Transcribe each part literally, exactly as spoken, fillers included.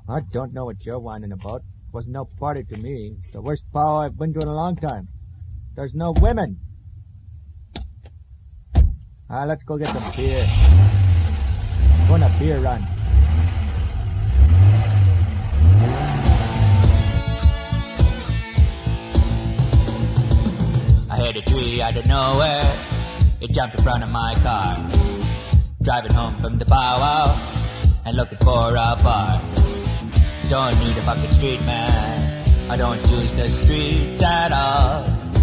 I don't know what you're whining about. It was no party to me. It's the worst power I've been to in a long time. There's no women. Ah, let's go get some beer. Go on a beer run. I hit a tree out of nowhere. It jumped in front of my car. Driving home from the powwow and looking for a bar. Don't need a fucking street man. I don't use the streets at all.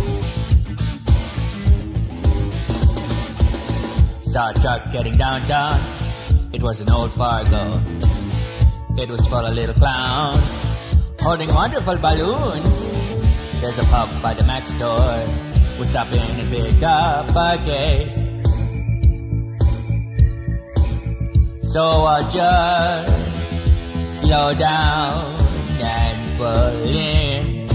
Saw a truck getting downtown. It was an old Fargo. It was full of little clowns holding wonderful balloons. There's a pub by the Mac store. We'll stop in and pick up a case. So I'll just slow down and pull in.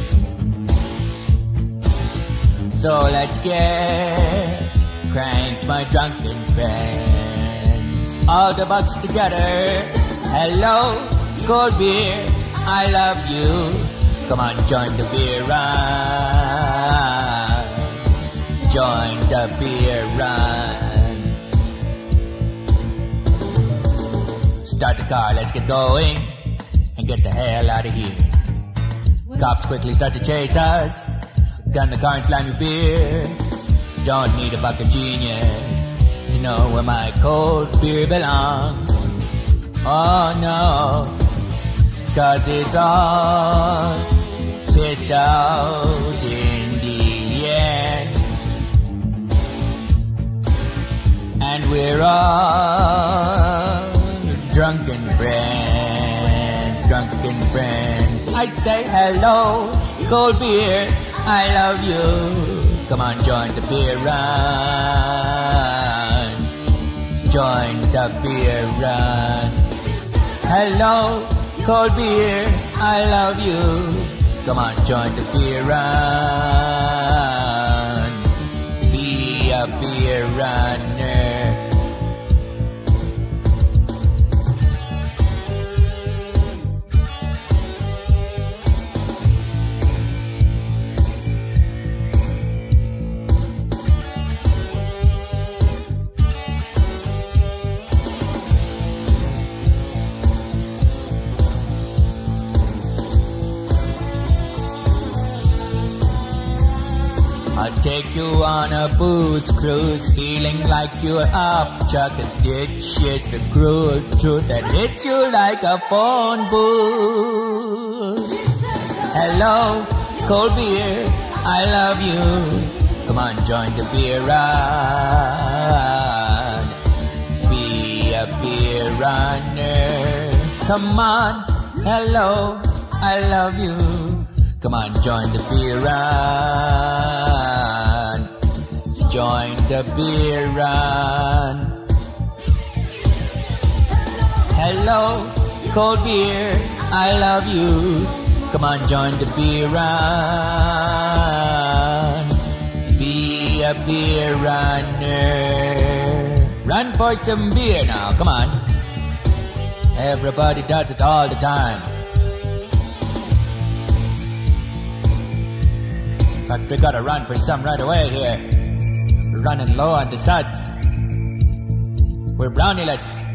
So let's get cranked, my drunken friends. All the bucks together. Hello, cold beer, I love you. Come on, join the beer run. Join the beer run. Start the car, let's get going and get the hell out of here. Cops quickly start to chase us. Gun the car and slam your beer. Don't need a fucking genius to know where my cold beer belongs. Oh no, cause it's all pissed out in the end. And we're all drunken friends, drunken friends. I say hello, cold beer, I love you. Come on, join the beer run. Join the beer run. Hello, cold beer, I love you. Come on, join the beer run. Be a beer runner. I'll take you on a booze cruise, feeling like you're up Chuck a ditch. It's the cruel truth that hits you like a phone booth. Hello, cold beer, I love you. Come on, join the beer run. Be a beer runner. Come on, hello, I love you. Come on, join the beer run. Join the beer run. Hello, cold beer, I love you. Come on, join the beer run. Be a beer runner. Run for some beer now, come on. Everybody does it all the time. But we gotta run for some right away here. We're running low on the suds. We're brownyless.